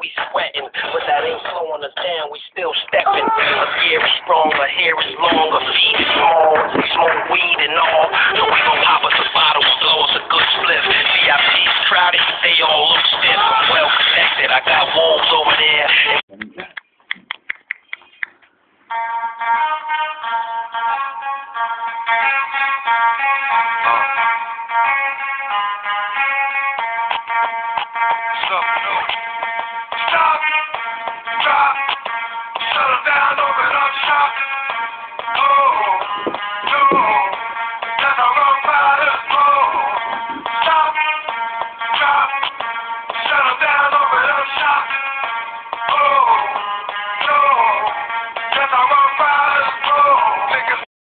we sweating, but that ain't slowing us down, we still stepping. A gear is strong, a hair is long, a feet is small, we smoke weed and all, so we gon' pop us a bottle and blow us a good spliff. VIP's crowded, they all look stiff, I'm well connected, I got walls